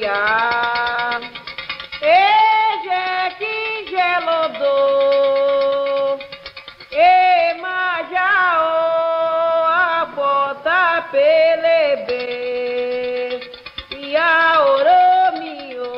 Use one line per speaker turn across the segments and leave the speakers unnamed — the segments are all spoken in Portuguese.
ia. Eje que gelodô, e majao a bota pelebe, e a oromio.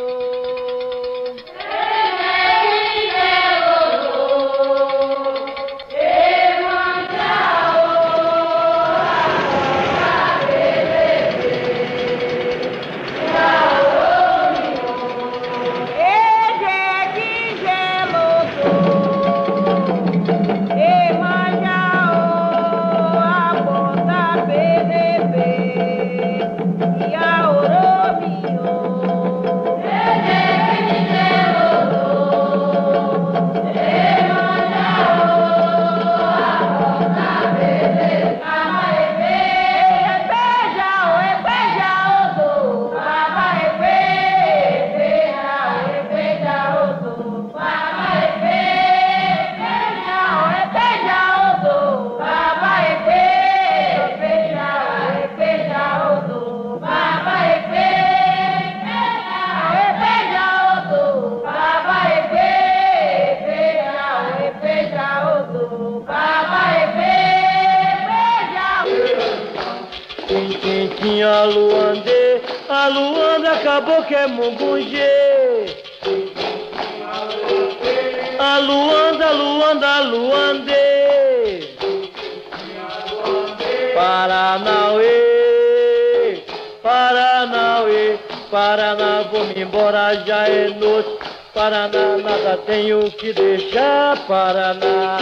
A Luanda acabou que é Mugunjê. A Luanda, Luandê. Paranauê, Paranauê, Paraná, vou-me embora, já é noite. Paraná, nada tenho que deixar, Paraná.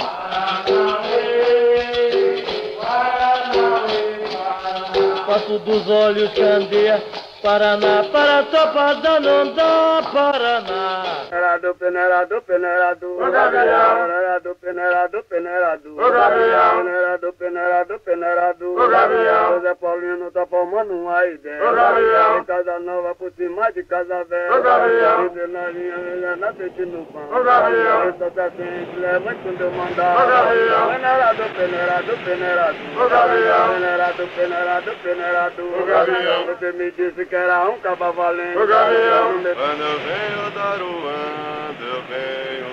Passo dos olhos candeia, Paraná, para topada não dá, Paraná.
Peneirado, peneirado, peneirado, peneirado, peneirado, peneirado, peneirado, peneirado, peneirado. O Zé Paulino tá formando uma ideia, de casa nova por cima de casa velha, e na linha, Helena, peixe no pão, eu só tá sempre, leva quando eu mandar. Peneirado, peneirado, peneirado, peneirado, peneirado, peneirado. Você me disse que era um caba valente.
Quando eu venho da Ruanda, eu venho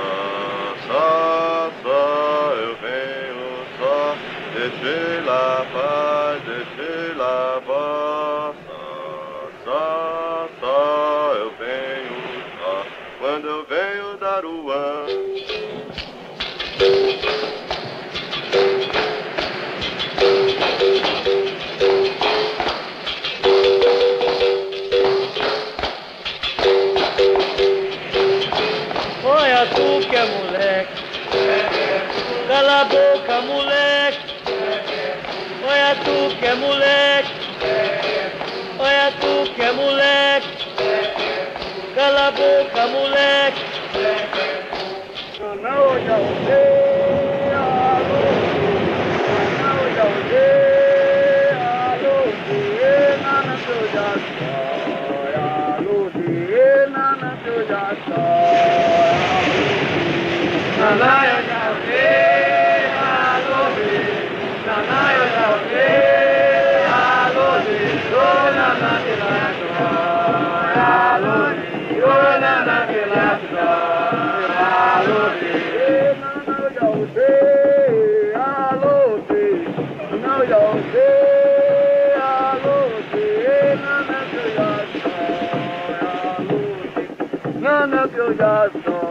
só, eu venho só. Deixei lá paz, deixei lá voz, só, eu venho só. Quando eu venho da Ruanda.
Olha tu que é moleque, cala a boca, moleque. Olha tu que é moleque, olha tu que é moleque. Cala a boca, moleque.
Não, já usei, alô, não, já usei, alô, nana, eu já sou, alô, nana, eu já sou. Nana, eu já usei, alô, nana, eu já usei, alô, nana, eu já sou, alô, nana, eu já sou. Nana que eu já sou,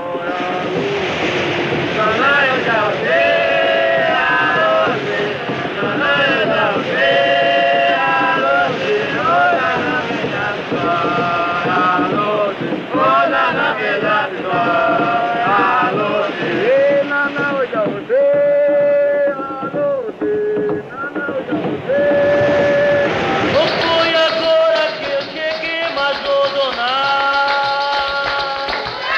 Nana eu já sei, alô, Nana eu já sei, alô, Nana que já sou, alô, Nana que já sou, alô, Nana eu já sei, alô, Nana eu já sei.
Não foi agora que eu cheguei, mas vou donar.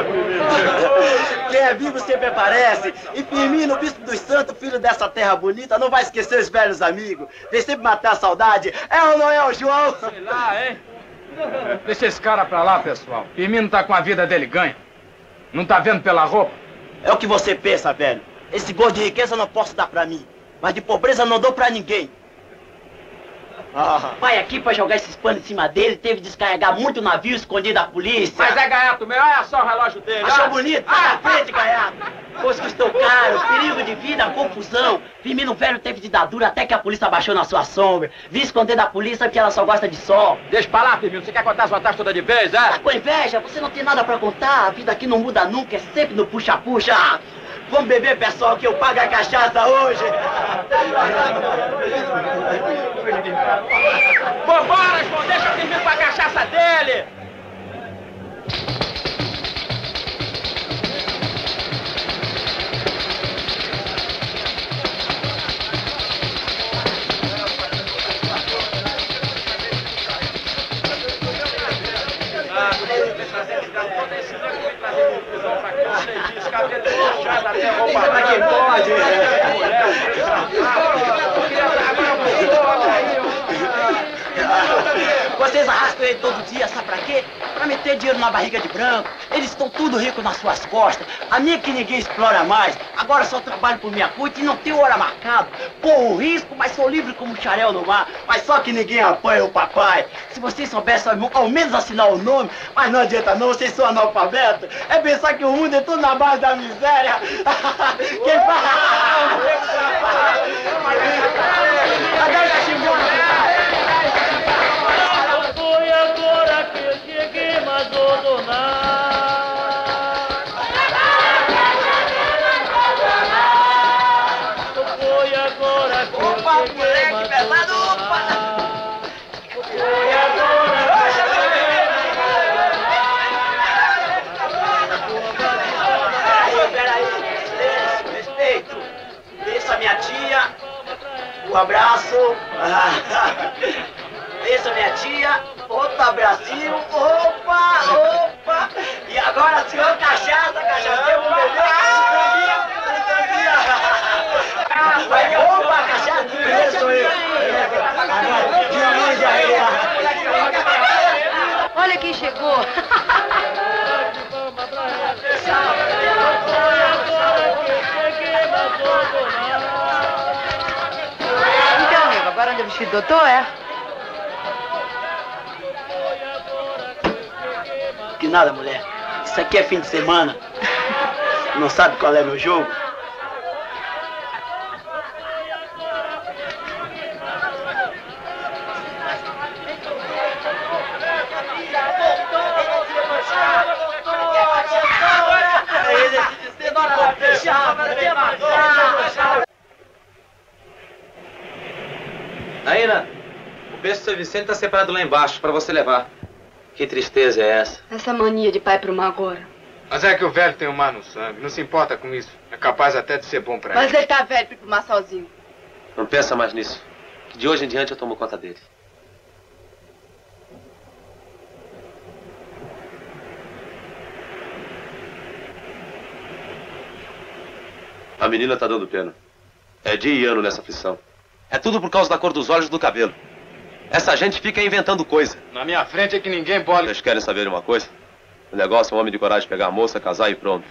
Quem é vivo sempre aparece. E Firmino, bispo dos santos, filho dessa terra bonita, não vai esquecer os velhos amigos. Vem sempre matar a saudade. É ou não é o João?
Sei lá, hein? Deixa esse cara pra lá, pessoal. Firmino tá com a vida dele ganha. Não tá vendo pela roupa?
É o que você pensa, velho. Esse gosto de riqueza eu não posso dar pra mim. Mas de pobreza eu não dou pra ninguém. Pai, aqui pra jogar esses panos em cima dele, teve de descarregar muito navio escondido da polícia.
Mas é gaiato meu, olha só o relógio dele.
Achou bonito? Vai na frente, gaiato. Pois custou caro, perigo de vida, confusão. Firmino velho teve de dar dura até que a polícia baixou na sua sombra. Vi esconder da polícia que ela só gosta de sol.
Deixa pra lá, Firmino. Você quer contar as vantagens toda de vez, é?
Tá com inveja? Você não tem nada pra contar. A vida aqui não muda nunca, é sempre no puxa-puxa. Vamos beber, pessoal, que eu pago a cachaça hoje.
Vambora, João, deixa eu Firmino com a cachaça dele.
Vocês arrastam ele todo dia, sabe pra quê? Pra meter dinheiro na barriga de branco. Eles estão tudo ricos nas suas costas. A minha que ninguém explora mais. Agora só trabalho por minha conta e não tenho hora marcada. Corro risco, mas sou livre como um xarel no mar. Mas só que ninguém apanha o papai. Se vocês soubessem ao menos assinar o nome, mas não adianta não, vocês são analfabetos. É pensar que o mundo é tudo na base da miséria. Quem fala? Cadê o cachimbão?
Foi agora que eu cheguei, mas vou donar. Foi agora que eu cheguei, mas vou donar. Foi agora que eu cheguei.
Peraí, respeito. Deixa a minha tia. Um abraço. Deixa a minha tia. Outro abracinho. Opa, opa. E agora, senhor cachaça, cachaceiro, bebê. Opa, cachaça. Esse sou eu.
Olha quem chegou. Então, amigo, agora onde é o vestido do doutor, é?
Que nada, mulher. Isso aqui é fim de semana. Não sabe qual é meu jogo?
Naina, o berço do seu Vicente tá separado lá embaixo, pra você levar. Que tristeza é essa?
Essa mania de pai pro mar agora.
Mas é que o velho tem o mar no sangue. Não se importa com isso. É capaz até de ser bom pra
Mas
ele.
ele tá velho pra ir pro mar sozinho.
Não pensa mais nisso. Que de hoje em diante eu tomo conta dele.
A menina tá dando pena. É dia e ano nessa aflição.
É tudo por causa da cor dos olhos e do cabelo. Essa gente fica inventando coisa.
Na minha frente é que ninguém pode.
Vocês querem saber uma coisa? O negócio é um homem de coragem pegar a moça, casar e pronto.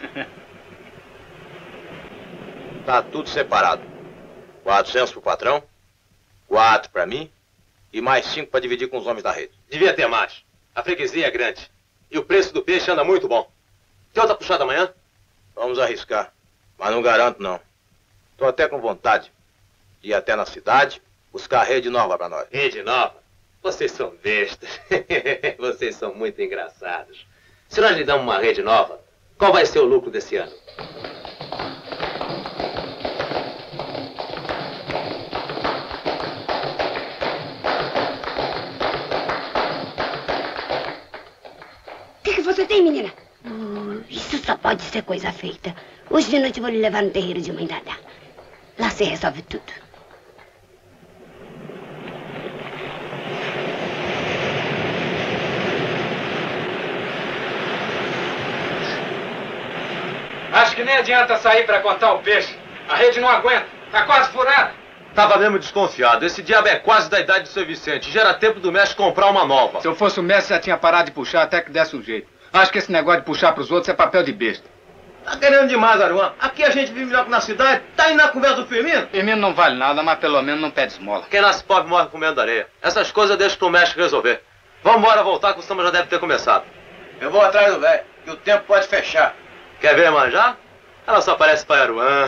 Tá tudo separado. 400 pro patrão, 4 pra mim e mais 5 pra dividir com os homens da rede.
Devia ter mais. A freguesia é grande. E o preço do peixe anda muito bom. Tem outra puxada amanhã?
Vamos arriscar, mas não garanto não. Tô até com vontade de ir até na cidade buscar rede nova pra nós.
Rede nova? Vocês são bestas. Vocês são muito engraçados. Se nós lhe damos uma rede nova, qual vai ser o lucro desse ano?
O que você tem, menina? Isso só pode ser coisa feita. Hoje de noite eu vou lhe levar no terreiro de Mãe Dadá. Lá você resolve tudo.
Acho que nem adianta sair pra contar o peixe. A rede não aguenta. Tá quase furada.
Tava mesmo desconfiado. Esse diabo é quase da idade do seu Vicente. Já era tempo do mestre comprar uma nova.
Se eu fosse o mestre, já tinha parado de puxar até que desse um jeito. Acho que esse negócio de puxar pros outros é papel de besta.
Tá querendo demais, Aruan. Aqui a gente vive melhor que na cidade. Tá indo na conversa do Firmino?
Firmino não vale nada, mas pelo menos não pede esmola.
Quem nasce pobre morre comendo areia. Essas coisas eu deixo pro mestre resolver. Vamos embora voltar que o samba já deve ter começado.
Eu vou atrás do velho, que o tempo pode fechar.
Quer ver manjar? Ela só parece pai Aruan.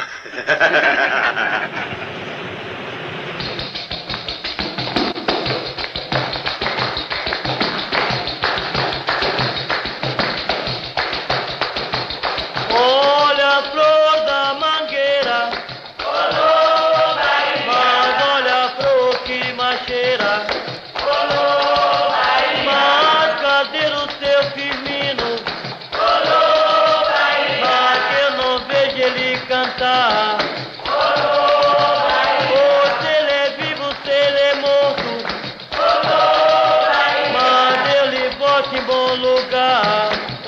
Olha a flor da mangueira, mas olha a flor que mais cheira. Mas cadê o seu Firmino? Mas eu não vejo ele cantar. Ou se ele é vivo, se ele é morto. Mas eu lhe boto em bom lugar.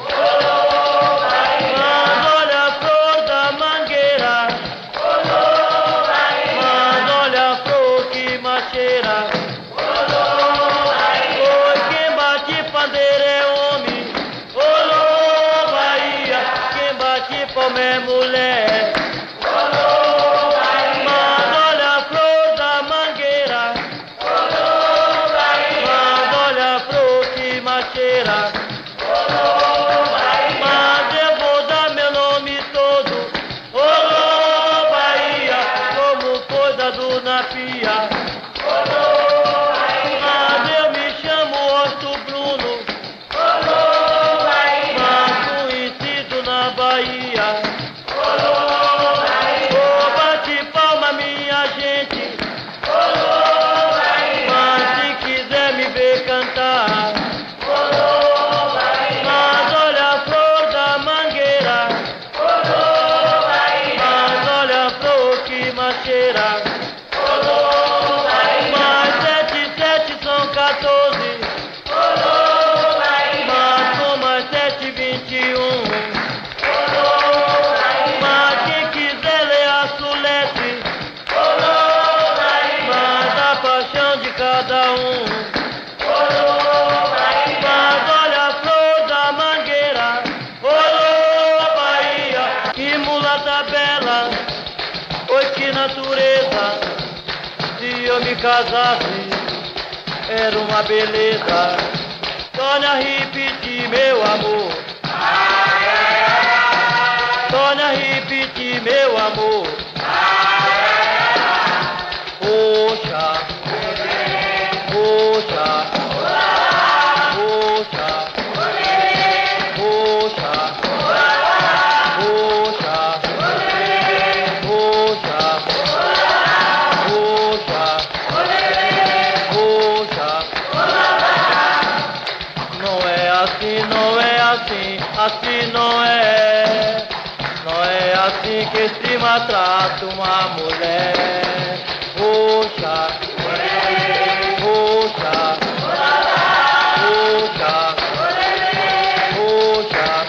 Como é mulher, mas olha a flor da mangueira, mas olha a flor que macheira, mas eu vou dar meu nome todo, ô Bahia, como coisa do Napia, mas eu me chamo Osto Bruno, mas conhecido na Bahia. Cada um, mas olha a flor da mangueira, ô Bahia, que mulata bela, oi que natureza, se eu me casasse, era uma beleza, torne a repetir meu amor, torne a repetir meu amor, poxa. Poxa, poxa, poxa, poxa, poxa, poxa, não é assim, não é assim, assim não é assim que se maltrata uma mulher, poxa. Poxa, poxa, poxa,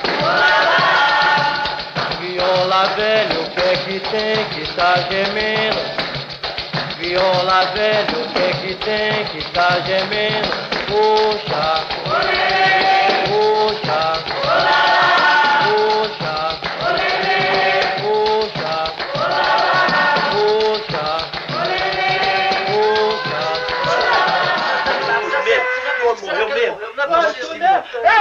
viola velho, o que é que tem que tá gemendo? Viola velho, o que é que tem que tá gemendo? Poxa, poxa, poxa, poxa, morreu mesmo? Não é possível, né?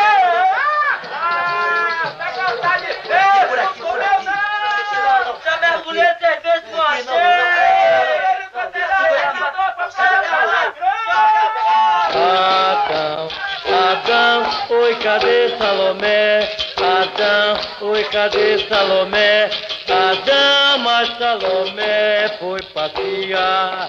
Tá cansado de feio! Por aqui, por aqui. Não, já mergulhei 3 vezes com a Adão, Adão, oi, cadê Salomé? Adão, oi, cadê Salomé? Adão, mas Salomé foi passear.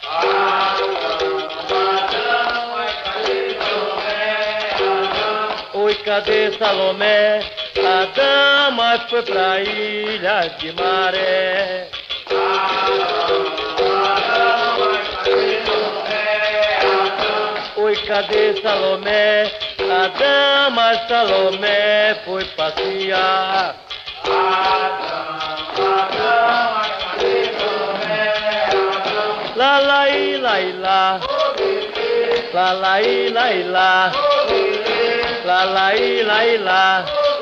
Oi, cadê Salomé? A dama foi pra Ilha de Maré. Oi, cadê Salomé? A dama Salomé foi passear. La la i la i la. La la i la i la. La la i la i la.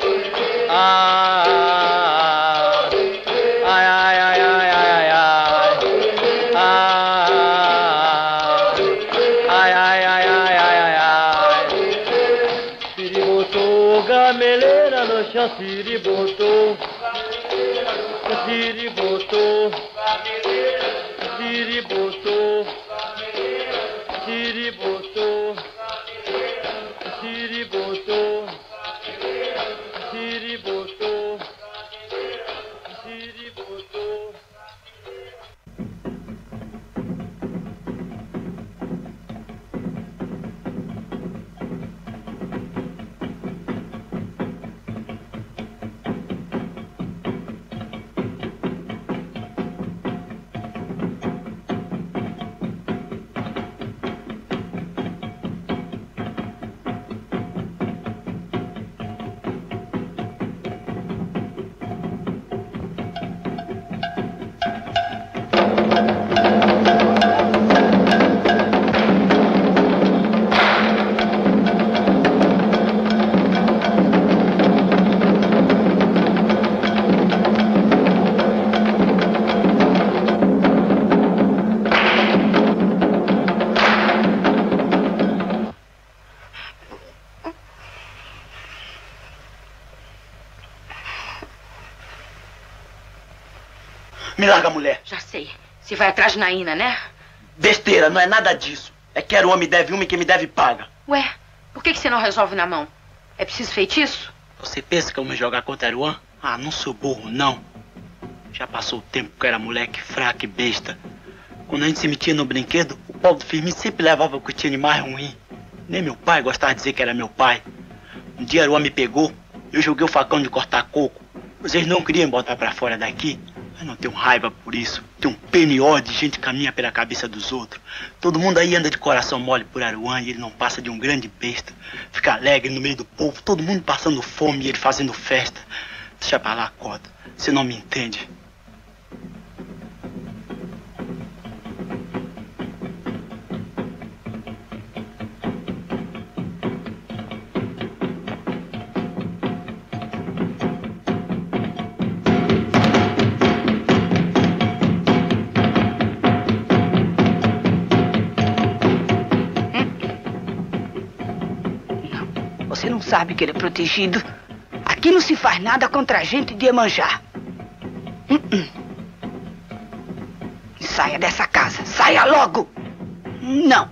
Ah. Ai ai ai ai ai ai. Ah. Ai ai ai ai ai ai. Siribotou gameleira no chão, siribotou. Siribotou. Siribotou. Siribotou. Siribotou. Siribotou. Siribotou.
Me larga, mulher.
Já sei. Você vai atrás de Naína, né?
Besteira, não é nada disso. É que era o homem deve uma e quem me deve paga.
Ué, por que você não resolve na mão? É preciso feitiço?
Você pensa que eu vou me jogar contra Aruan? Ah, não sou burro, não. Já passou o tempo que eu era moleque fraco e besta. Quando a gente se metia no brinquedo, o Paulo do Firmino sempre levava o que tinha de mais ruim. Nem meu pai gostava de dizer que era meu pai. Um dia Aruan me pegou, eu joguei o facão de cortar coco. Vocês não queriam botar pra fora daqui? Eu não tenho raiva por isso. Tenho um penió de gente que caminha pela cabeça dos outros. Todo mundo aí anda de coração mole por Aruan e ele não passa de um grande besta. Fica alegre no meio do povo, todo mundo passando fome e ele fazendo festa. Deixa pra lá, Cota. Você não me entende.
Você não sabe que ele é protegido? Aqui não se faz nada contra a gente de Iemanjá. Saia dessa casa. Saia logo. Não.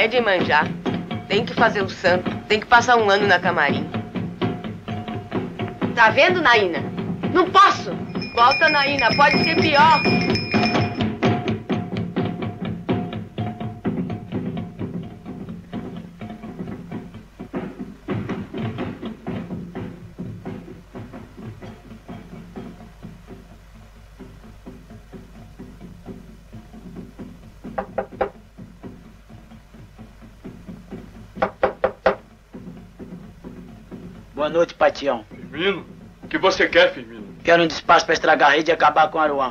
é de manjar. Tem que fazer o santo, tem que passar um ano na camarim. Tá vendo, Naína? Não posso! Volta, Naína, pode ser pior.
Boa noite, Patião.
Firmino, o que você quer, Firmino?
Quero um despacho para estragar a rede e acabar com Aruan.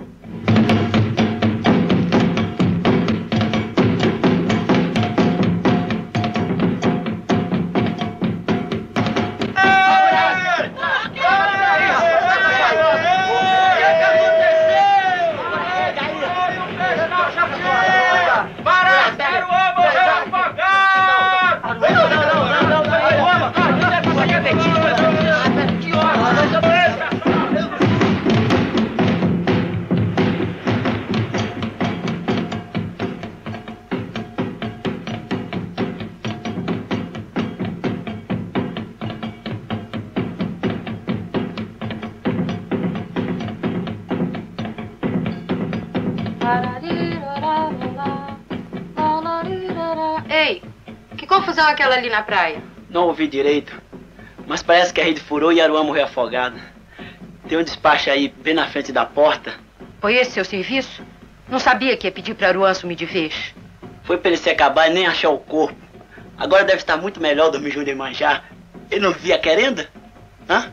Ei, que confusão é aquela ali na praia?
Não ouvi direito, mas parece que a rede furou e Aruan morreu afogada. Tem um despacho aí, bem na frente da porta.
Foi esse seu serviço? Não sabia que ia pedir pra Aruan sumir de vez.
Foi pra ele se acabar e nem achar o corpo. Agora deve estar muito melhor dormir junto de manjar. Ele não via querenda? Hã?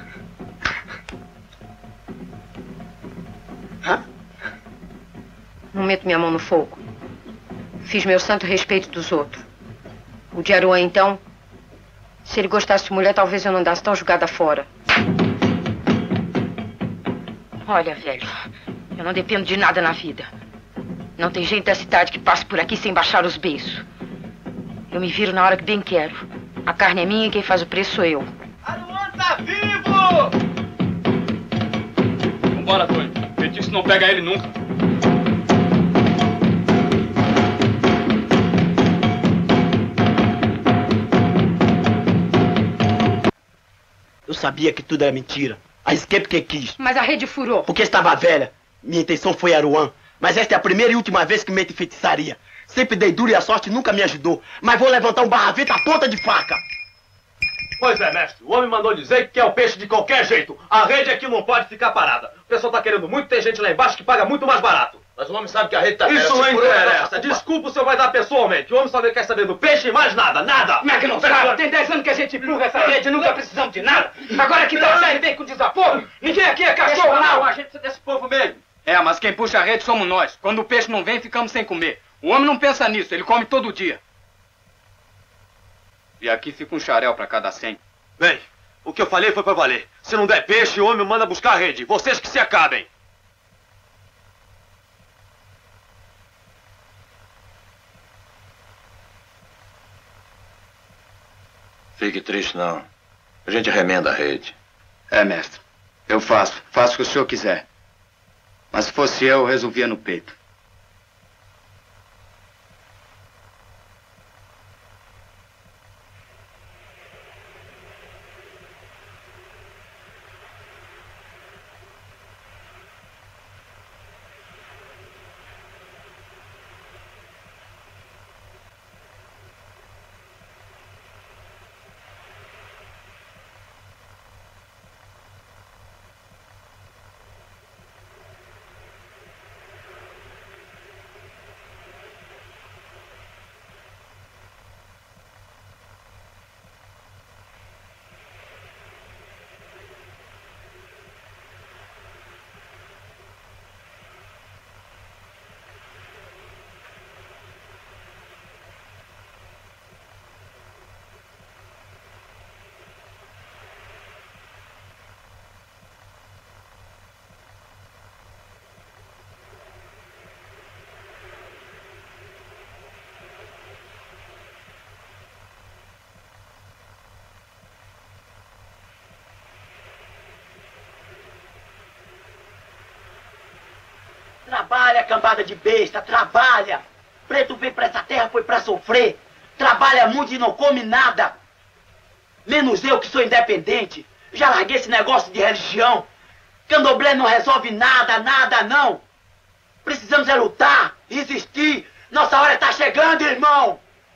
Hã?
Não meto minha mão no fogo. Fiz meu santo respeito dos outros. O de Aruan, então, se ele gostasse de mulher, talvez eu não andasse tão jogada fora. Olha, velho, eu não dependo de nada na vida. Não tem gente da cidade que passe por aqui sem baixar os beiços. Eu me viro na hora que bem quero. A carne é minha e quem faz o preço sou eu.
Aruan tá vivo! Vambora, Tony. Feitiço não pega ele nunca.
Eu sabia que tudo era mentira. Arrisquei porque quis.
Mas a rede furou.
Porque estava velha. Minha intenção foi Aruan. Mas esta é a primeira e última vez que meto em feitiçaria. Sempre dei duro e a sorte nunca me ajudou. Mas vou levantar um barravento à ponta de faca.
Pois é, mestre. O homem mandou dizer que quer o peixe de qualquer jeito. A rede aqui não pode ficar parada. O pessoal tá querendo muito, tem gente lá embaixo que paga muito mais barato.
Mas o homem sabe que a rede tá
Isso
velha,
não
se furou,
interessa. Desculpa, o senhor vai dar pessoalmente. O homem só quer saber do peixe e mais nada. Nada.
Como é que não sabe? Tem 10 anos que a gente empurra essa rede, nunca precisamos de nada. Agora que dá série vem com desaforo. Ninguém aqui é cachorro, não.
A gente precisa desse povo mesmo.
É, mas quem puxa a rede somos nós. Quando o peixe não vem, ficamos sem comer. O homem não pensa nisso, ele come todo dia. E aqui fica um xarel para cada 100.
Bem, o que eu falei foi pra valer. Se não der peixe, o homem manda buscar a rede. Vocês que se acabem.
Fique triste, não. A gente remenda a rede.
É, mestre. Eu faço. Faço o que o senhor quiser. Mas se fosse eu resolvia no peito.
Trabalha, cambada de besta, trabalha! preto veio pra essa terra foi pra sofrer. Trabalha muito e não come nada. Menos eu que sou independente. Já larguei esse negócio de religião. Candomblé não resolve nada, nada não. Precisamos é lutar, resistir. Nossa hora tá chegando, irmão.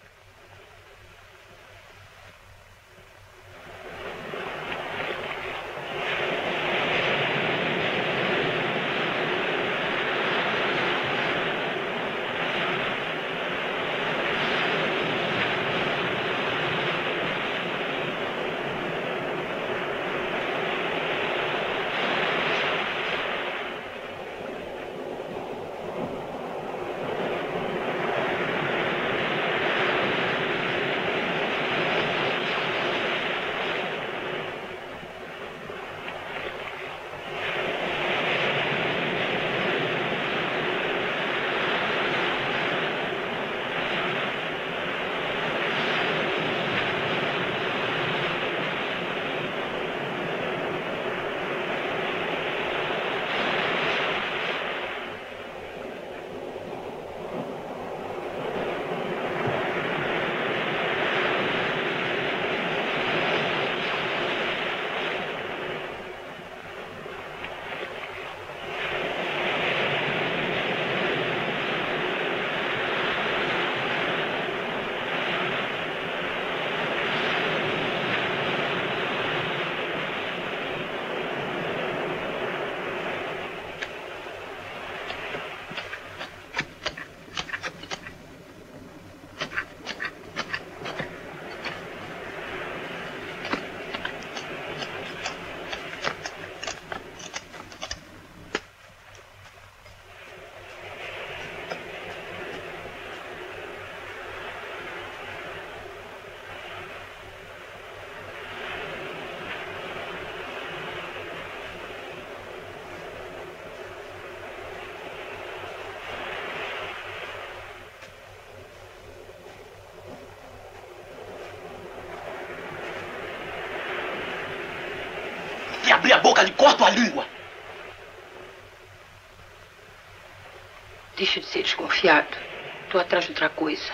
Se abrir a boca, lhe corto a língua.
Deixa de ser desconfiado. Tô atrás de outra coisa.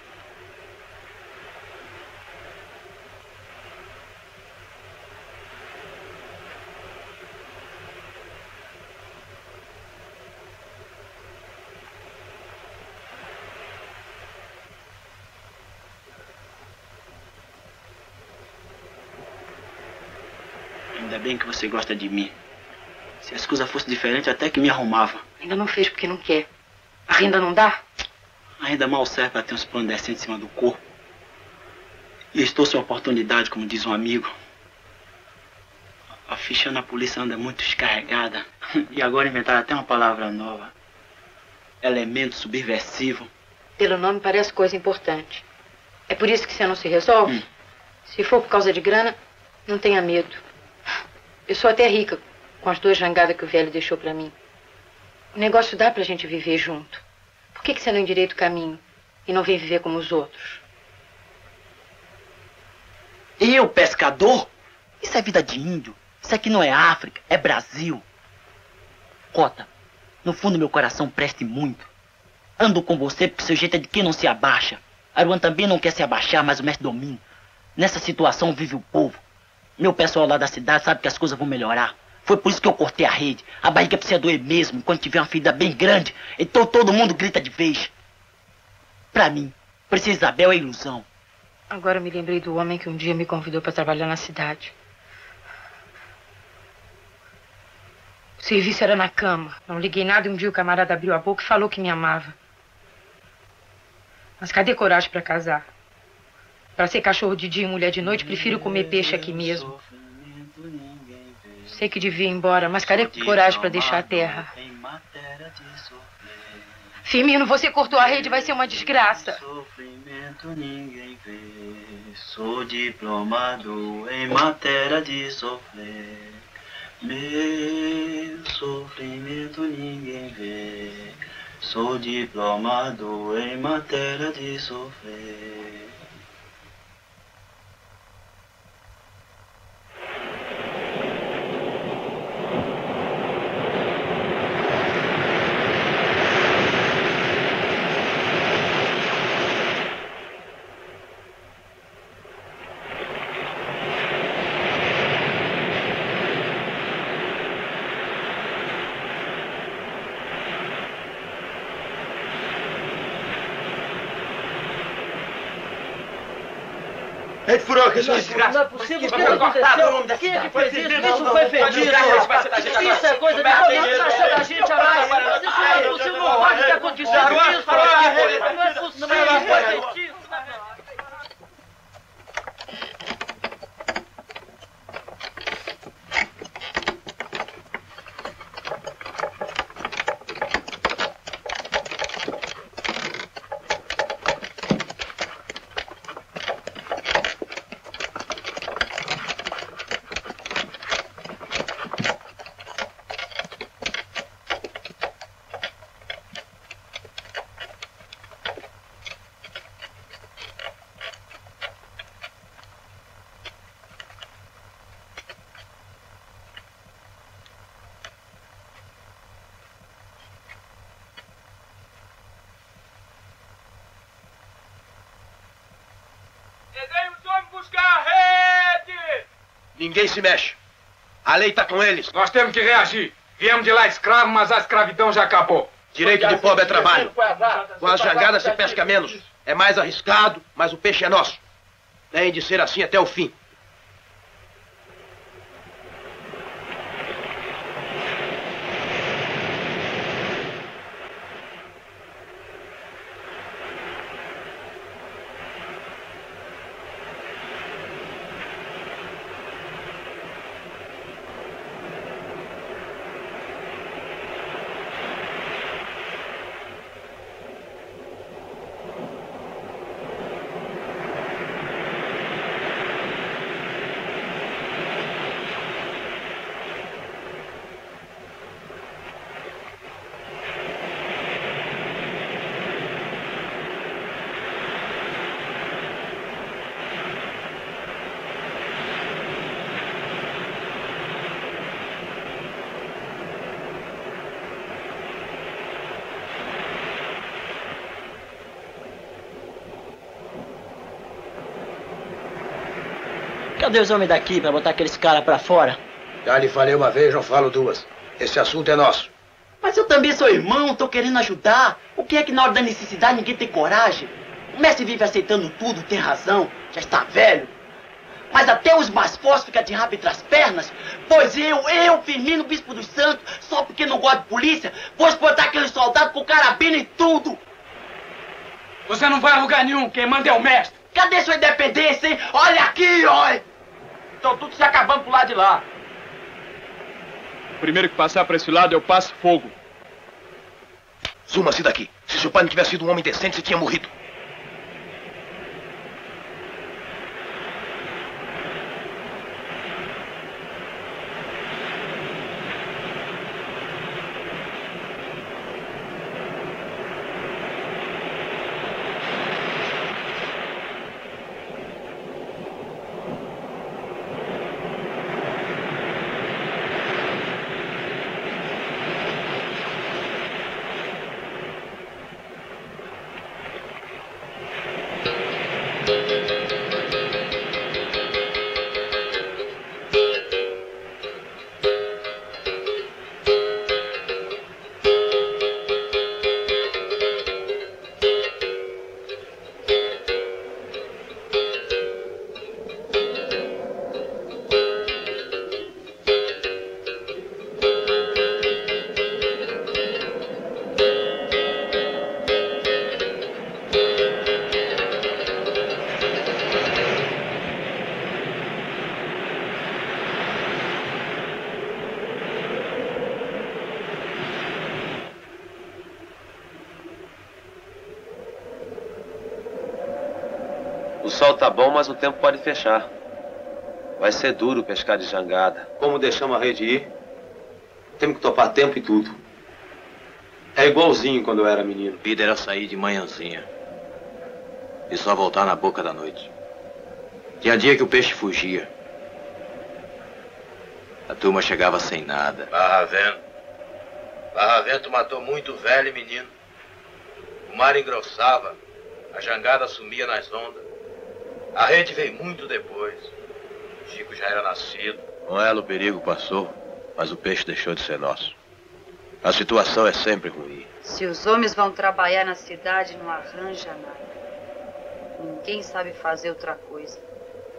Ainda bem que você gosta de mim. Se as coisas fossem diferentes, até que me arrumava.
Ainda não fez porque não quer. A renda não dá?
A renda mal serve para ter uns planos decentes em cima do corpo. E estou sem oportunidade, como diz um amigo. A ficha na polícia anda muito descarregada. E agora inventaram até uma palavra nova. Elemento subversivo.
Pelo nome parece coisa importante. É por isso que você não se resolve? Se for por causa de grana, não tenha medo. Eu sou até rica com as 2 jangadas que o velho deixou pra mim. O negócio dá pra gente viver junto. Por que você não endireita o caminho e não vem viver como os outros?
Eu, pescador? Isso é vida de índio. Isso aqui não é África, é Brasil. Cota, no fundo meu coração preste muito. Ando com você porque seu jeito é de quem não se abaixa. Aruan também não quer se abaixar, mas o mestre domina. Nessa situação vive o povo. Meu pessoal lá da cidade sabe que as coisas vão melhorar. Foi por isso que eu cortei a rede. A barriga precisa doer mesmo. Quando tiver uma ferida bem grande, então todo mundo grita de vez. Pra mim, Princesa Isabel é ilusão.
Agora eu me lembrei do homem que um dia me convidou para trabalhar na cidade. O serviço era na cama. Não liguei nada e um dia o camarada abriu a boca e falou que me amava. Mas cadê coragem para casar? Para ser cachorro de dia e mulher de noite, prefiro comer peixe aqui mesmo. Sei que devia ir embora, mas cadê coragem para deixar a terra? Firmino, você cortou a rede, vai ser uma desgraça.
Sofrimento ninguém vê. Sou diplomado em matéria de sofrer. Meu sofrimento ninguém vê. Sou diplomado em matéria de sofrer.
A gente furou aqui, só desgraça.
Não é possível, o que aconteceu? Quem é que fez isso? Isso foi feitiço. Isso é coisa de Deus, vai ser da gente agora. Isso não é possível, não pode ter acontecido isso. Não é possível, não foi feitiço.
Ninguém se mexe. A lei tá com eles.
Nós temos que reagir. Viemos de lá escravos, mas a escravidão já acabou.
Direito de pobre é trabalho. Com as jangadas se pesca menos. É mais arriscado, mas o peixe é nosso. Tem de ser assim até o fim.
Cadê os homens daqui pra botar aqueles caras pra fora?
Já lhe falei uma vez, não falo duas. Esse assunto é nosso.
Mas eu também sou irmão, tô querendo ajudar. O que é que na hora da necessidade ninguém tem coragem? O mestre vive aceitando tudo, tem razão, já está velho. Mas até os mais fortes ficam de rabo entre as pernas. Pois eu, Firmino, Bispo dos Santos, só porque não gosto de polícia, vou exportar aqueles soldados com carabina e tudo.
Você não vai a lugar nenhum, quem manda é o mestre.
Cadê sua independência, hein? Olha aqui, olha! Estão tudo se acabando pro lado de lá.
O primeiro que passar para esse lado eu passo fogo.
Suma-se daqui. Se seu pai não tivesse sido um homem decente, você tinha morrido.
O sol tá bom, mas o tempo pode fechar. Vai ser duro pescar de jangada. Como deixamos a rede ir? Temos que topar tempo e tudo. É igualzinho quando eu era menino.
Vida era sair de manhãzinha e só voltar na boca da noite. Tinha dia que o peixe fugia. A turma chegava sem nada.
Barravento matou muito velho e menino. O mar engrossava, a jangada sumia nas ondas. A rede veio muito depois. Chico já era nascido.
Com ela o perigo passou, mas o peixe deixou de ser nosso. A situação é sempre ruim.
Se os homens vão trabalhar na cidade, não arranja nada. Ninguém sabe fazer outra coisa.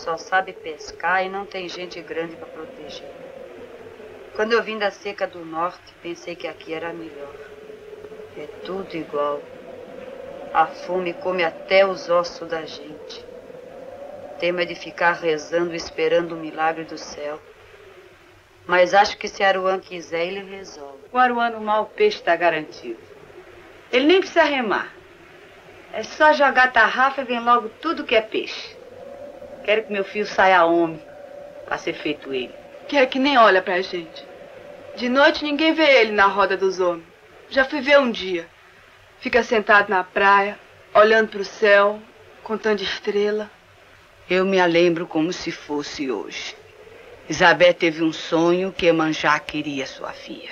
só sabe pescar e não tem gente grande para proteger. Quando eu vim da seca do norte, pensei que aqui era melhor. É tudo igual. A fome come até os ossos da gente. Tema de ficar rezando e esperando o milagre do céu. Mas acho que se Aruan quiser, ele resolve.
Com Aruan no mar, o peixe está garantido. Ele nem precisa remar. É só jogar a tarrafa e vem logo tudo que é peixe. Quero que meu filho saia homem para ser feito ele.
Quer que nem olha pra gente. De noite ninguém vê ele na roda dos homens. Já fui ver um dia. Fica sentado na praia, olhando pro céu, contando estrela.
Eu me lembro como se fosse hoje. Isabel teve um sonho que Iemanjá queria sua filha.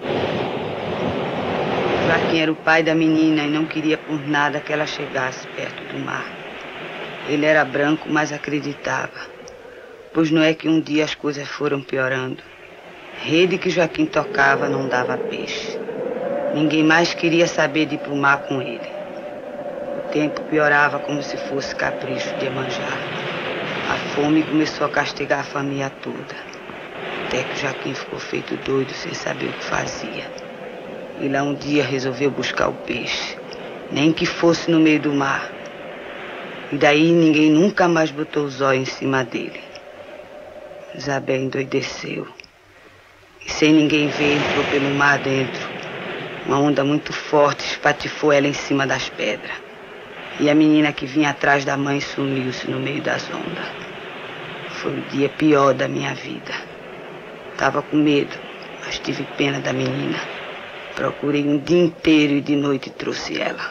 Joaquim era o pai da menina e não queria por nada que ela chegasse perto do mar. Ele era branco, mas acreditava. Pois não é que um dia as coisas foram piorando. Rede que Joaquim tocava não dava peixe. Ninguém mais queria saber de ir pro mar com ele. O tempo piorava como se fosse capricho de Iemanjá. A fome começou a castigar a família toda. Até que Joaquim ficou feito doido sem saber o que fazia. E lá um dia resolveu buscar o peixe. Nem que fosse no meio do mar. E daí ninguém nunca mais botou os olhos em cima dele. Isabel endoideceu. E sem ninguém ver, entrou pelo mar dentro. Uma onda muito forte espatifou ela em cima das pedras. E a menina que vinha atrás da mãe sumiu-se no meio das ondas. Foi o dia pior da minha vida. Tava com medo, mas tive pena da menina. Procurei um dia inteiro e de noite trouxe ela.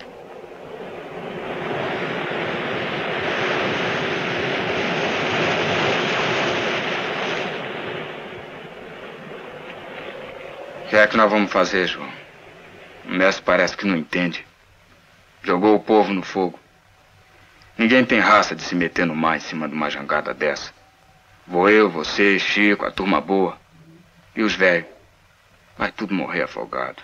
O que é que nós vamos fazer, João? O mestre parece que não entende. Jogou o povo no fogo. Ninguém tem raça de se meter no mar em cima de uma jangada dessa. Vou eu, você, Chico, a turma boa. E os velhos. Vai tudo morrer afogado.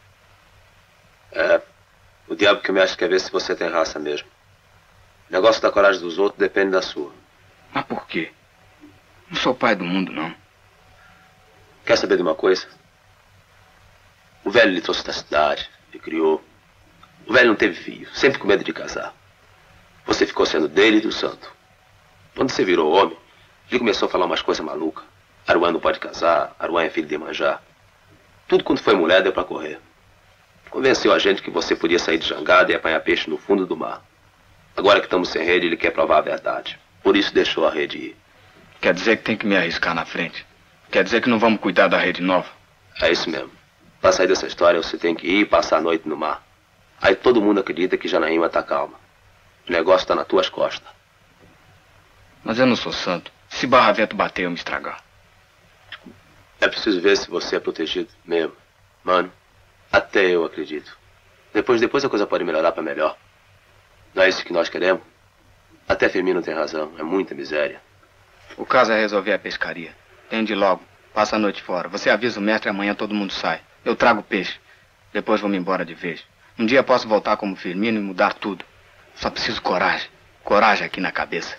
É, o diabo que o mestre quer ver se você tem raça mesmo. O negócio da coragem dos outros depende da sua.
Mas por quê? Não sou pai do mundo, não.
Quer saber de uma coisa? O velho lhe trouxe da cidade, lhe criou. O velho não teve filho, sempre com medo de casar. Você ficou sendo dele e do santo. Quando você virou homem, ele começou a falar umas coisas malucas. Aruan não pode casar, Aruan é filho de Iemanjá. Tudo quando foi mulher deu pra correr. Convenceu a gente que você podia sair de jangada e apanhar peixe no fundo do mar. Agora que estamos sem rede, ele quer provar a verdade. Por isso deixou a rede ir.
Quer dizer que tem que me arriscar na frente? Quer dizer que não vamos cuidar da rede nova?
É isso mesmo. Para sair dessa história, você tem que ir e passar a noite no mar. Aí todo mundo acredita que Janaíma tá calma. O negócio tá nas tuas costas.
Mas eu não sou santo. Se barra-vento bater, eu me estragar.
É preciso ver se você é protegido mesmo. Mano, até eu acredito. Depois a coisa pode melhorar para melhor. Não é isso que nós queremos? Até Firmino tem razão. É muita miséria.
O caso é resolver a pescaria. Tende logo. Passa a noite fora. Você avisa o mestre e amanhã todo mundo sai. Eu trago peixe. Depois vou me embora de vez. Um dia posso voltar como Firmino e mudar tudo. Só preciso coragem. Coragem aqui na cabeça.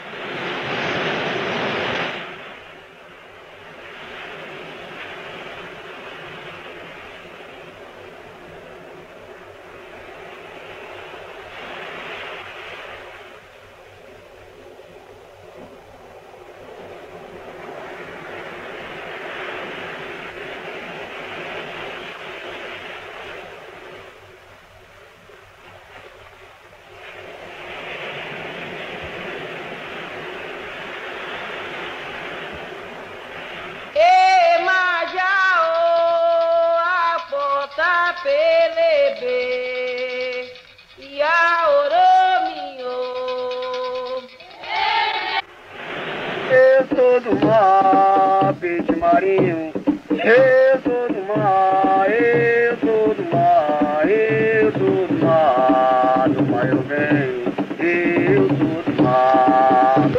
Eu sou do mar, peixe marinho. Eu sou do mar, eu sou do mar, eu sou do mar. Do mar eu venho, eu sou do mar.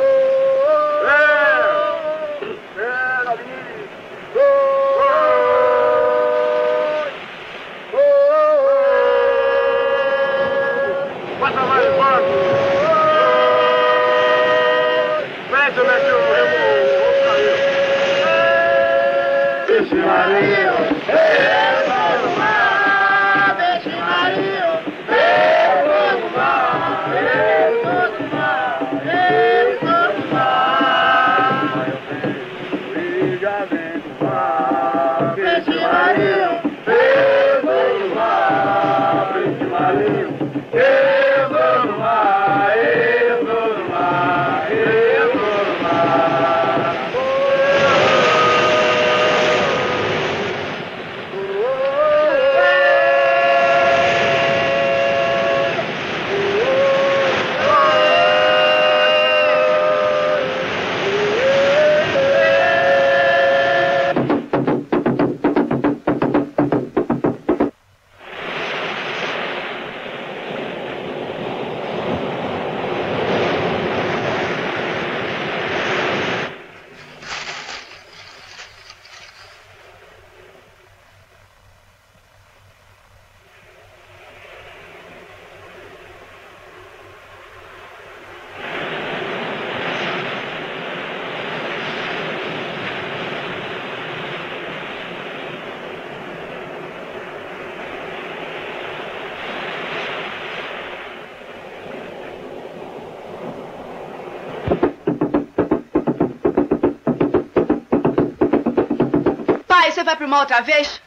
Pai, você vai pro mar outra vez?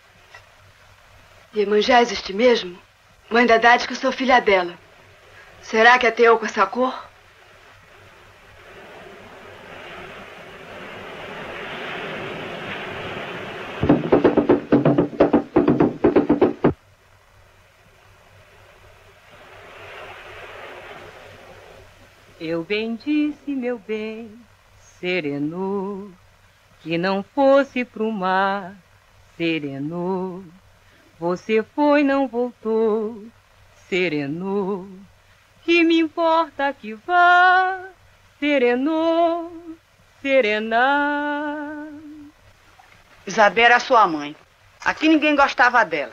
Iemanjá existe mesmo? Mãe da Dade que eu sou filha dela. Será que até eu com essa cor?
Eu bem disse, meu bem, sereno, que não fosse pro mar, sereno. Você foi, não voltou, sereno. Que me importa que vá, sereno, serena.
Isabel era sua mãe. Aqui ninguém gostava dela.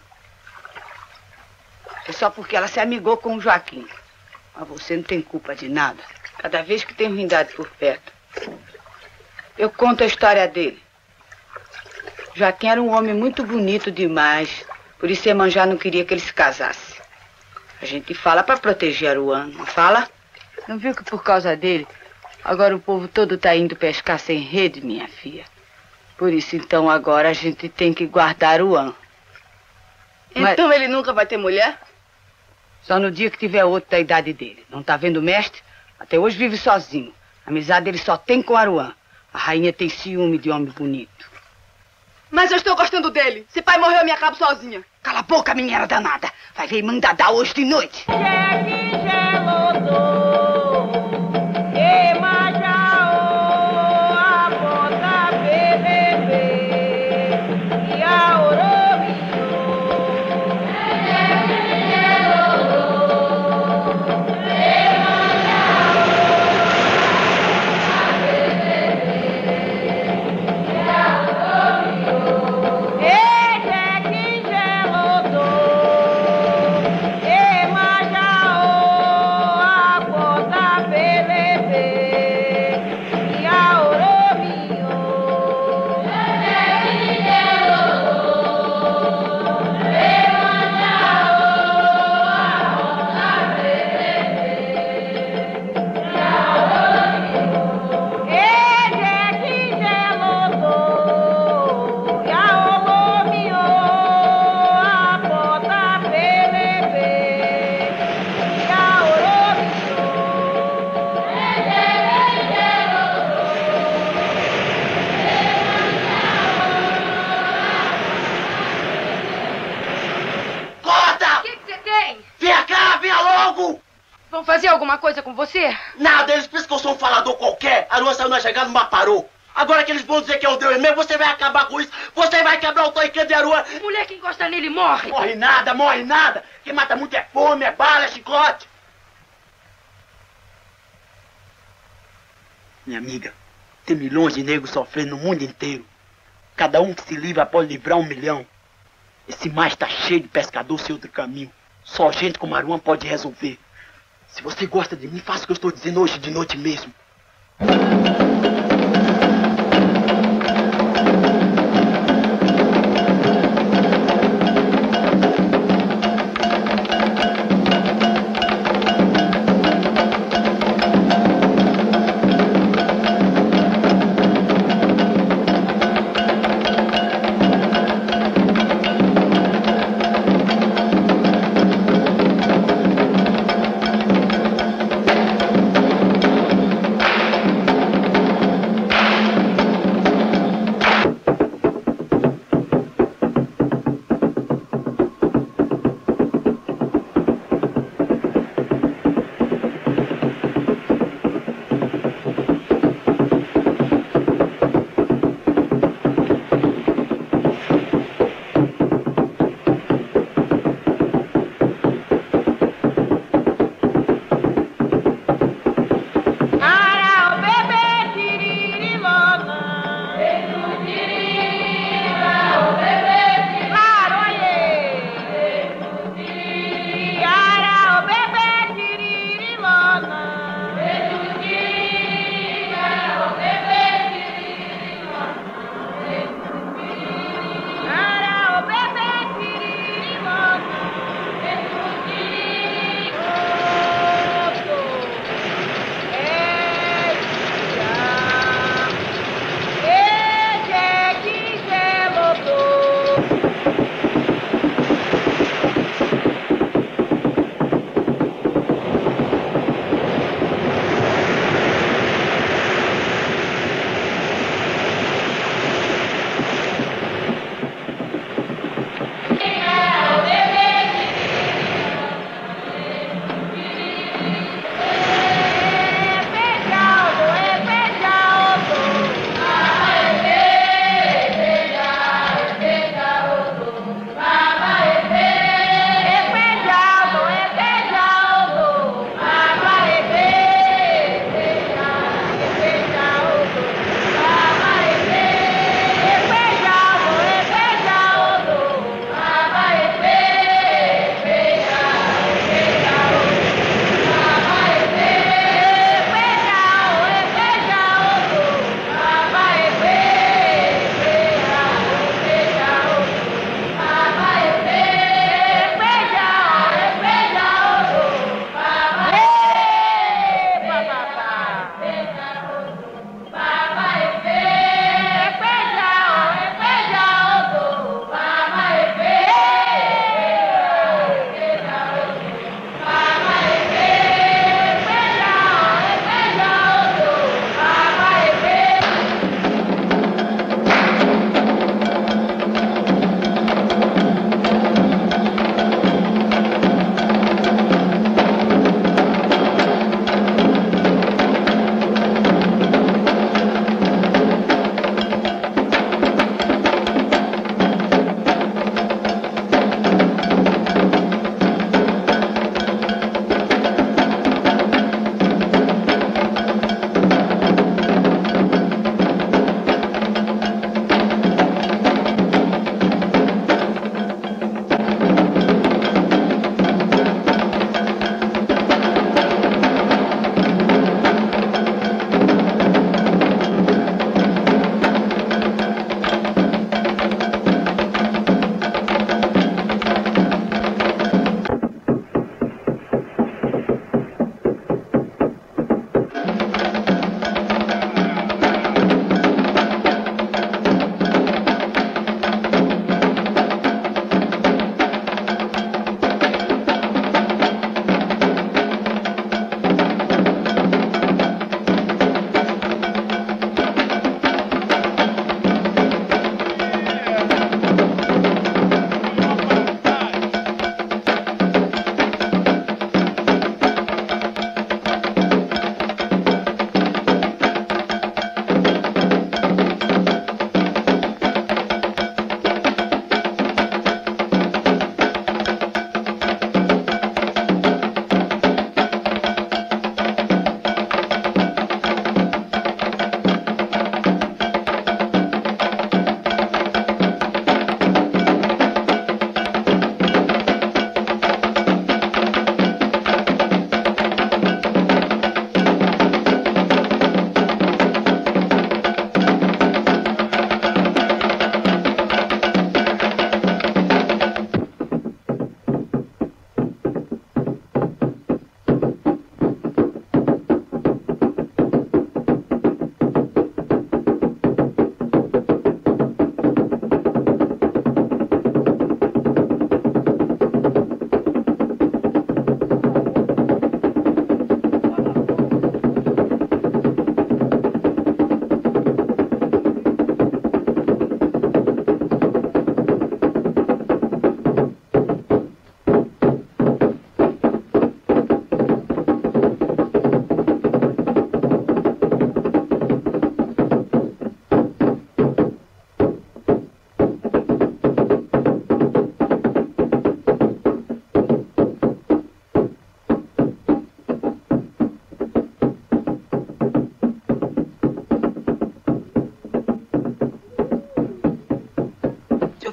É só porque ela se amigou com o Joaquim. Mas você não tem culpa de nada. Cada vez que tem ruindade por perto. Eu conto a história dele. Joaquim era um homem muito bonito demais. Por isso Iemanjá não queria que ele se casasse. A gente fala para proteger Aruan, não fala? Não viu que por causa dele, agora o povo todo tá indo pescar sem rede, minha filha. Por isso, então, agora a gente tem que guardar Aruan.
Então ele nunca vai ter mulher?
Só no dia que tiver outro da idade dele. Não tá vendo o mestre? Até hoje vive sozinho. Amizade ele só tem com Aruan. A rainha tem ciúme de homem bonito.
Mas eu estou gostando dele. Se pai morreu, eu me acabo sozinha.
Cala a boca, menina danada. Vai ver mandada hoje de noite.
Vão fazer alguma coisa com você?
Nada, eles pensam que eu sou um falador qualquer. A Aruan saiu na chegada, mas parou. Agora que eles vão dizer que é o Deus mesmo, você vai acabar com isso. Você vai quebrar o toiquê de Aruan.
Mulher que encosta nele morre.
Morre nada, morre nada. Quem mata muito é fome, é bala, é chicote. Minha amiga, tem milhões de negros sofrendo no mundo inteiro. Cada um que se livra pode livrar 1 milhão. Esse mar está cheio de pescador sem outro caminho. Só gente como Aruan pode resolver. Se você gosta de mim, faça o que eu estou dizendo hoje de noite mesmo.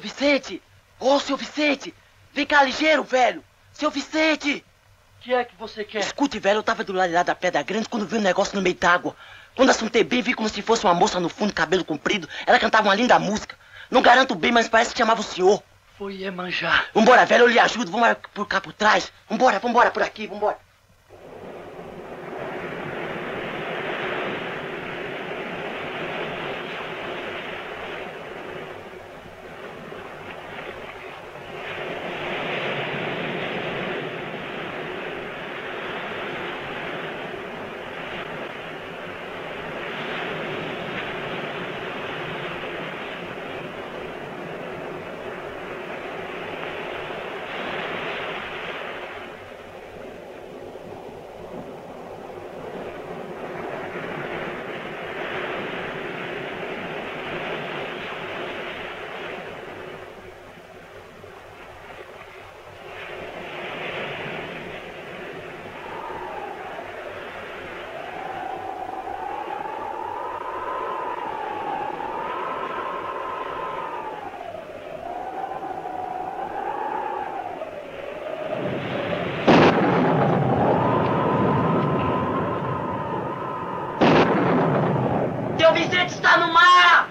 Vicente! Ô, seu Vicente! Vem cá ligeiro, velho! Seu Vicente!
O que é que você quer?
Escute, velho, eu tava do lado lá da Pedra Grande quando vi um negócio no meio d'água. Quando assustei bem, vi como se fosse uma moça no fundo, cabelo comprido. Ela cantava uma linda música. Não garanto bem, mas parece que chamava o senhor.
Foi Iemanjá.
Vambora, velho, eu lhe ajudo. Vamos por cá por trás. Vambora, por aqui, vambora. Seu Vicente está no mar!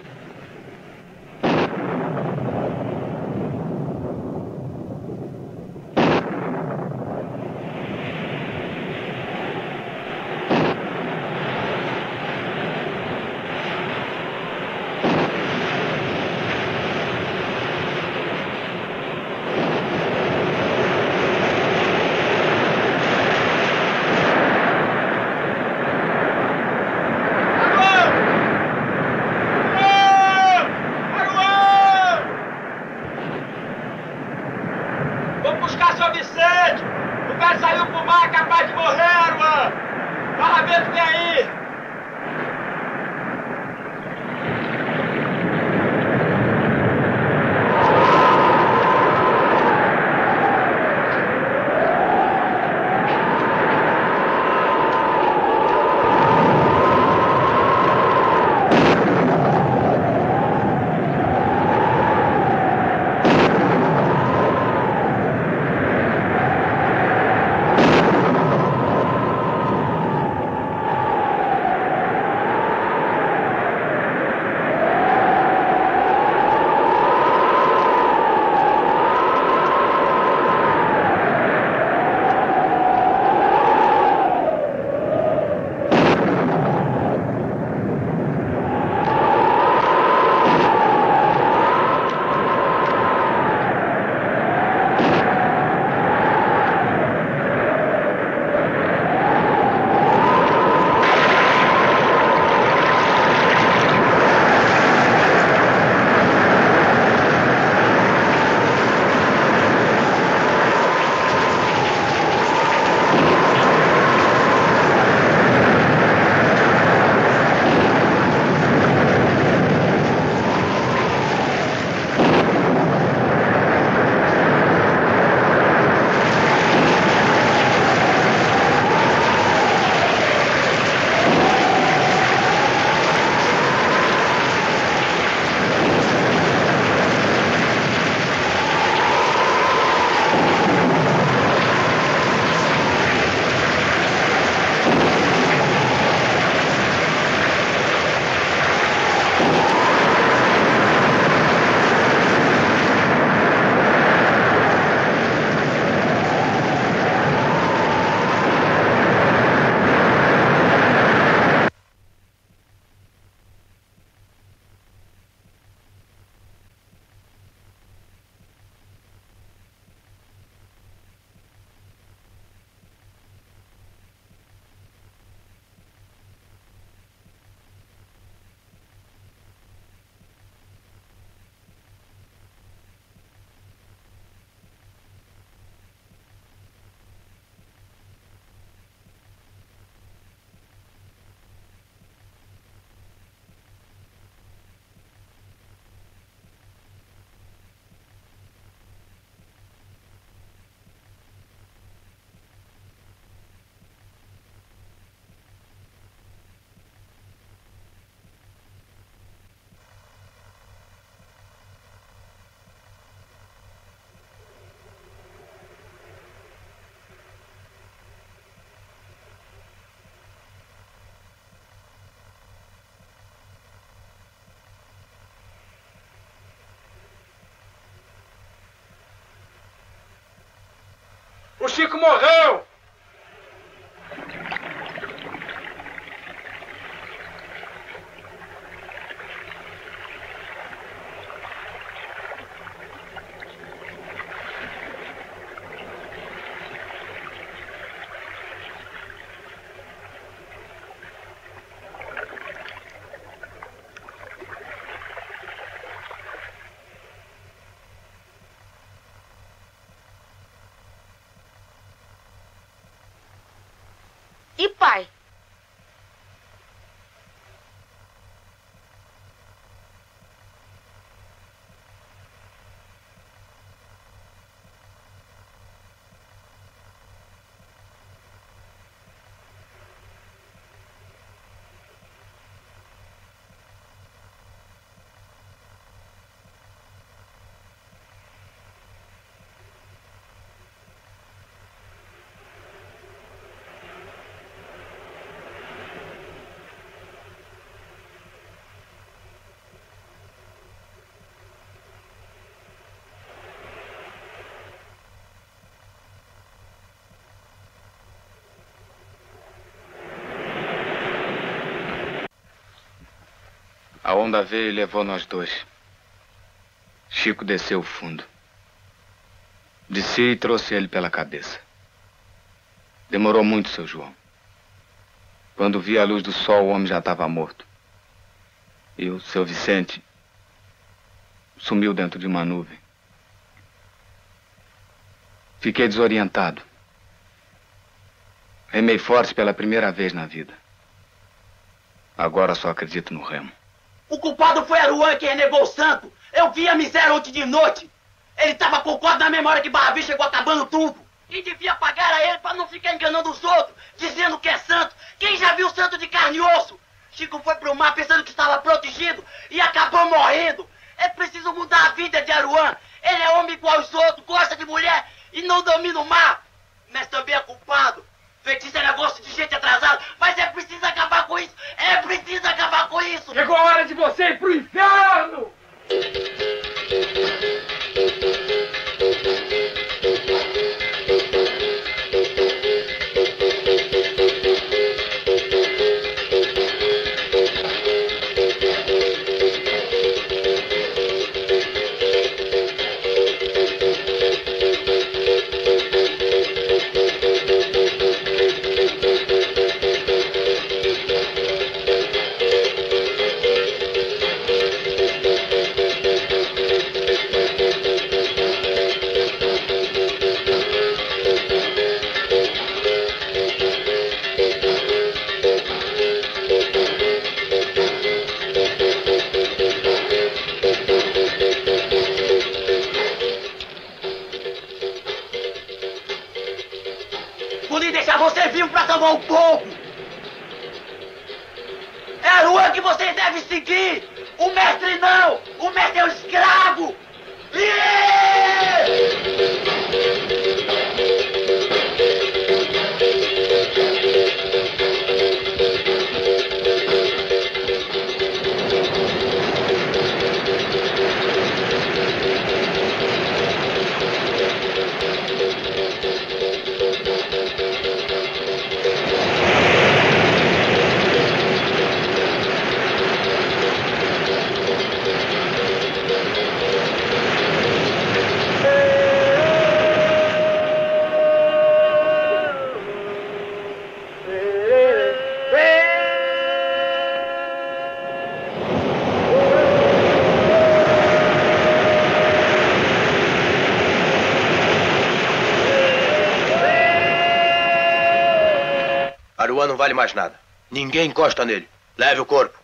Agora!
O Chico morreu!
E pai?
A onda veio e levou nós dois. Chico desceu o fundo. Desci e trouxe ele pela cabeça. Demorou muito, seu João. Quando vi a luz do sol, o homem já estava morto. E o seu Vicente sumiu dentro de uma nuvem. Fiquei desorientado. Remei forte pela primeira vez na vida. Agora só acredito no remo.
O culpado foi Aruan que renegou o santo. Eu vi a miséria ontem de noite. Ele tava com o código na memória que Barra Vista chegou acabando tudo. E devia pagar a ele pra não ficar enganando os outros, dizendo que é santo. Quem já viu santo de carne e osso? Chico foi pro mar pensando que estava protegido e acabou morrendo. É preciso mudar a vida de Aruan. Ele é homem igual aos outros, gosta de mulher e não domina o mar. Mas também é culpado. Feitiço é negócio de gente atrasada, mas é preciso acabar com isso! É preciso acabar com isso!
Chegou a hora de você ir pro inferno!
Você viu pra salvar o povo! É a rua que vocês devem seguir! O mestre não! O mestre é o escravo!
Aruan não vale mais nada. Ninguém encosta nele. Leve o corpo.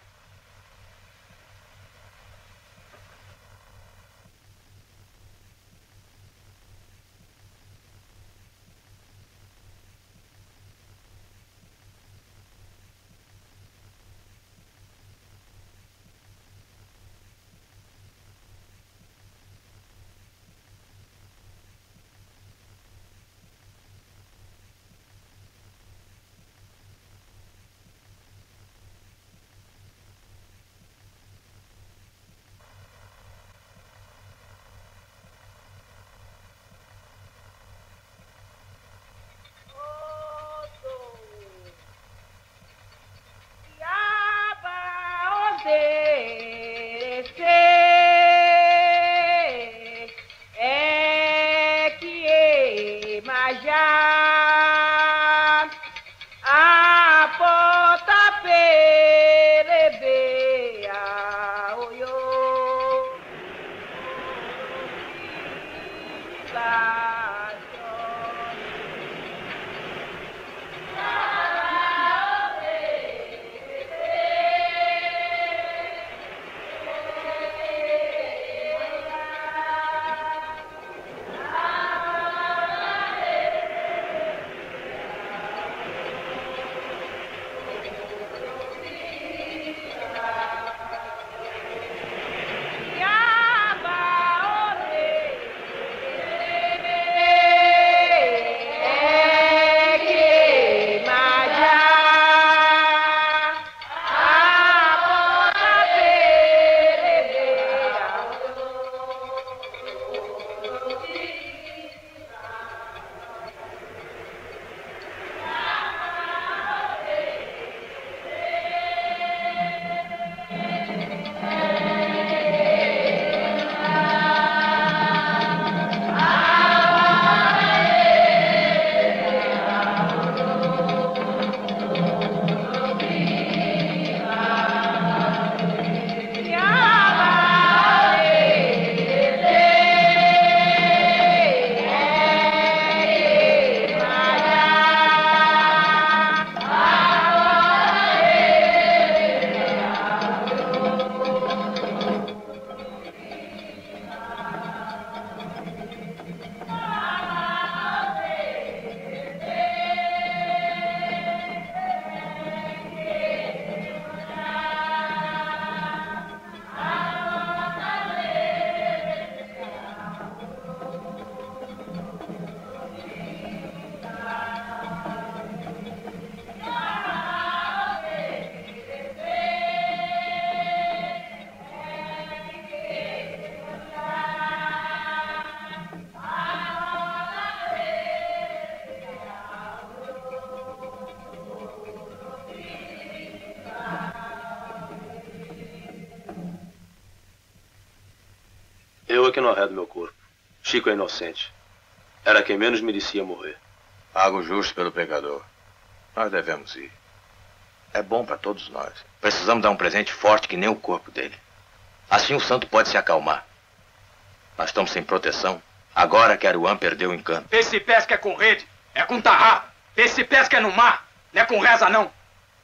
eu que não arredo meu corpo. Chico é inocente. Era quem menos merecia morrer.
Pago justo pelo pecador. Nós devemos ir. É bom para todos nós. Precisamos dar um presente forte que nem o corpo dele. Assim o santo pode se acalmar. Nós estamos sem proteção. Agora que Aruan perdeu o encanto.
Esse pesca é com rede, é com tarrafo. Esse pesca é no mar, não é com reza não.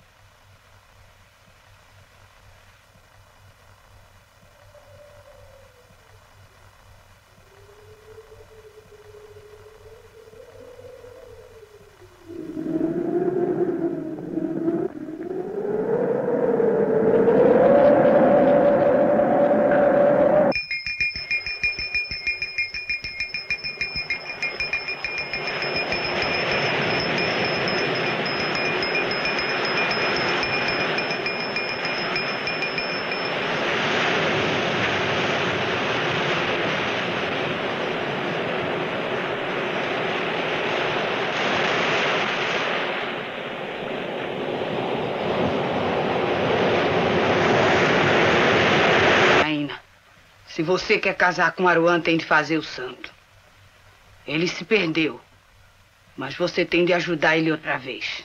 Se você quer casar com Aruan, tem de fazer o santo. Ele se perdeu, mas você tem de ajudar ele outra vez.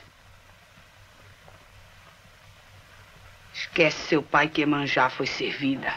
Esquece seu pai que Iemanjá foi servida.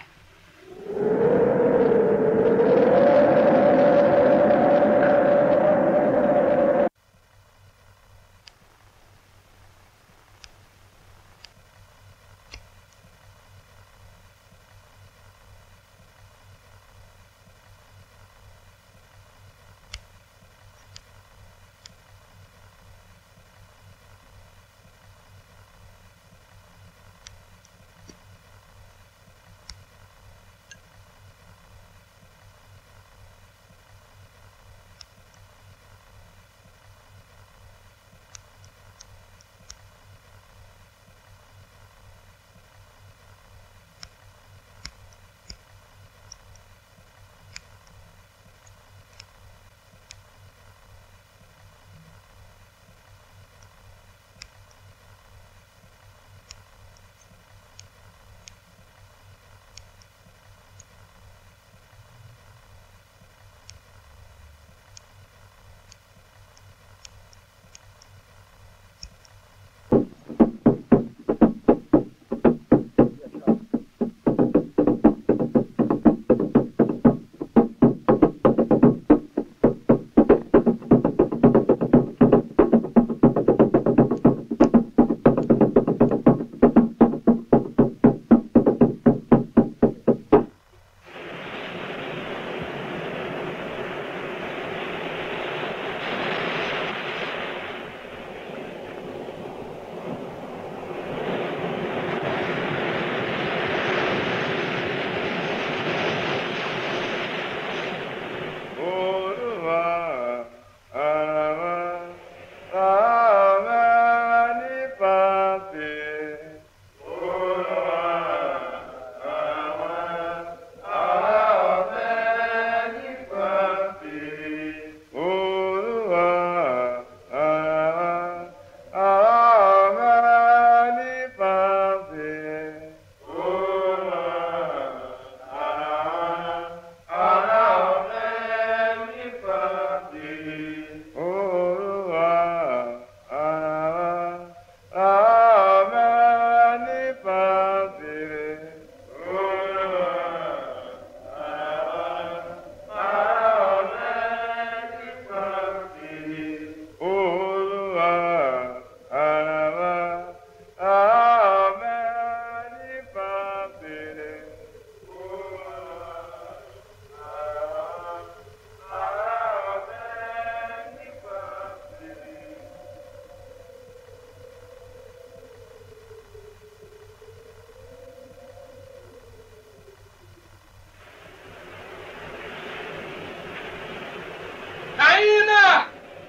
Naína!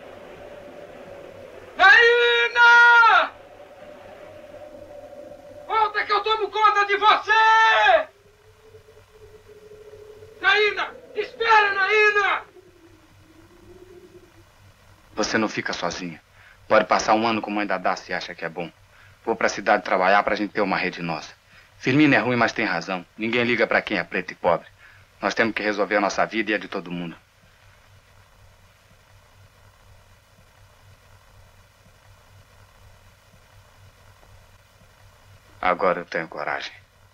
Naína! Volta que eu tomo conta de você! Naína! Espera, Naína!
Você não fica sozinha. Pode passar um ano com mãe Dadá se acha que é bom. Vou pra cidade trabalhar pra gente ter uma rede nossa. Firmina é ruim, mas tem razão. Ninguém liga pra quem é preto e pobre. Nós temos que resolver a nossa vida e a de todo mundo. Agora eu tenho coragem.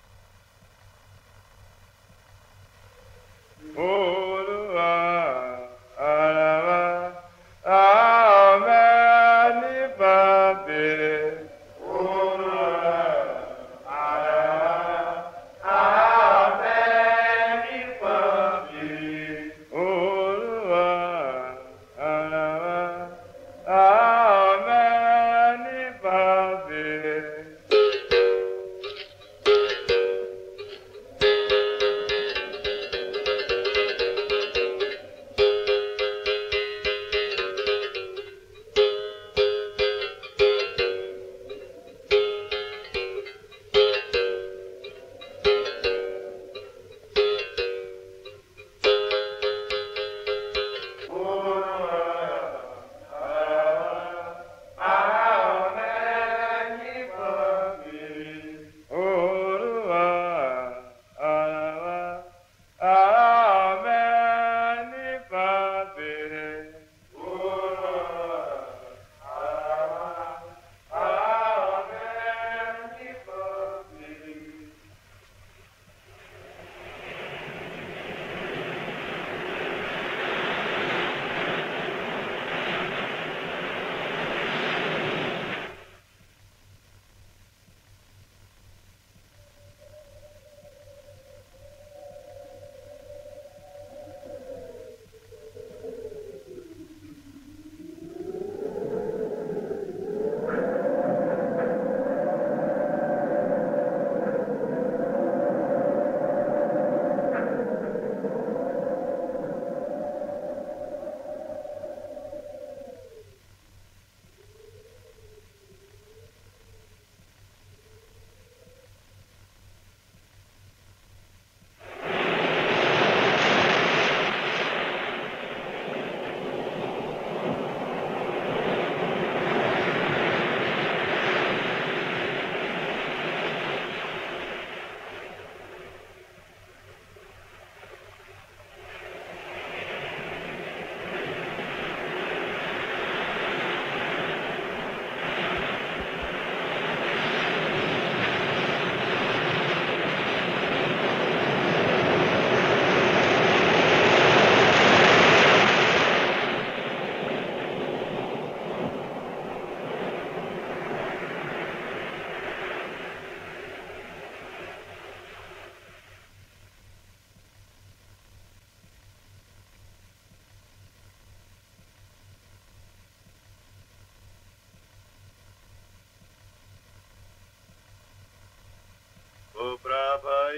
Vou pra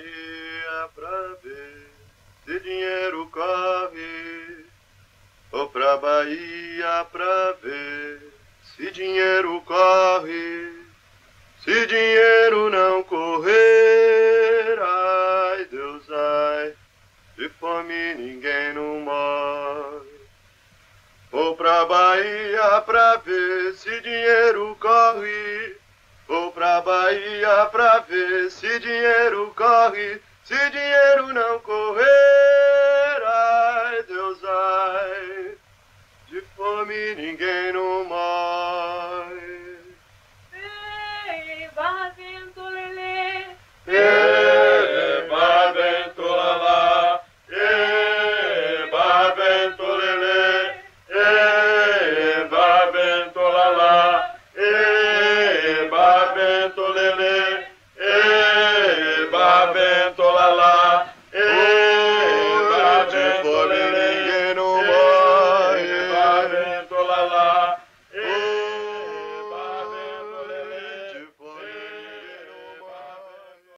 Bahia pra ver se dinheiro corre. Vou pra Bahia pra ver se dinheiro corre. Se dinheiro não correr, ai Deus, ai, de fome ninguém não morre. Vou pra Bahia pra ver se dinheiro corre. Vou pra Bahia pra ver se dinheiro corre. Se dinheiro não correr, ai Deus, ai, de fome ninguém não morre.
Eba, vento, lelê.
Eba, vento, lalá. Eba, vento, lelê. Eba, vento, lalá. Eba, vento, lelê. Eba, vento, lalá. Eba, vento, lelê.